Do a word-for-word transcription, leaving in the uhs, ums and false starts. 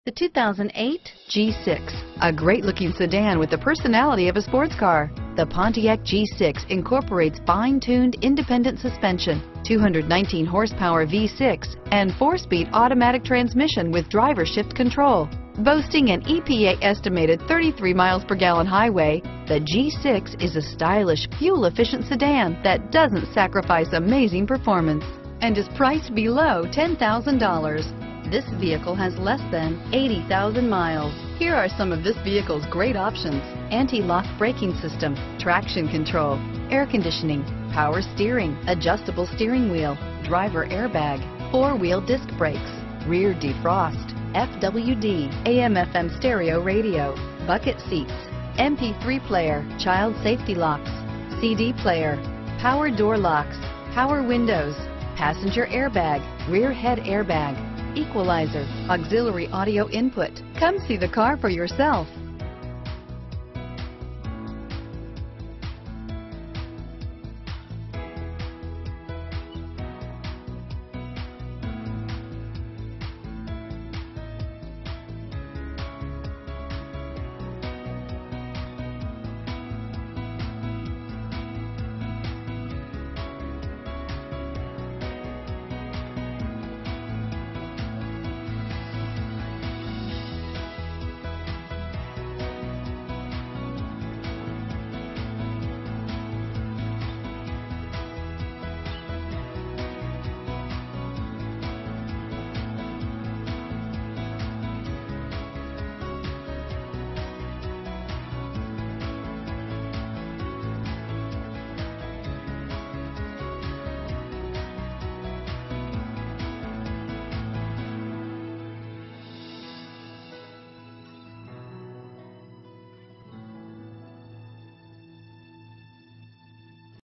The two thousand eight G six, a great-looking sedan with the personality of a sports car. The Pontiac G six incorporates fine-tuned independent suspension, two hundred nineteen horsepower V six, and four-speed automatic transmission with driver shift control. Boasting an E P A estimated thirty-three miles per gallon highway, the G six is a stylish, fuel-efficient sedan that doesn't sacrifice amazing performance and is priced below ten thousand dollars. This vehicle has less than eighty thousand miles. Here are some of this vehicle's great options: anti-lock braking system, traction control, air conditioning, power steering, adjustable steering wheel, driver airbag, four-wheel disc brakes, rear defrost, F W D, A M F M stereo radio, bucket seats, M P three player, child safety locks, C D player, power door locks, power windows, passenger airbag, rear head airbag, equalizer, auxiliary audio input. Come see the car for yourself.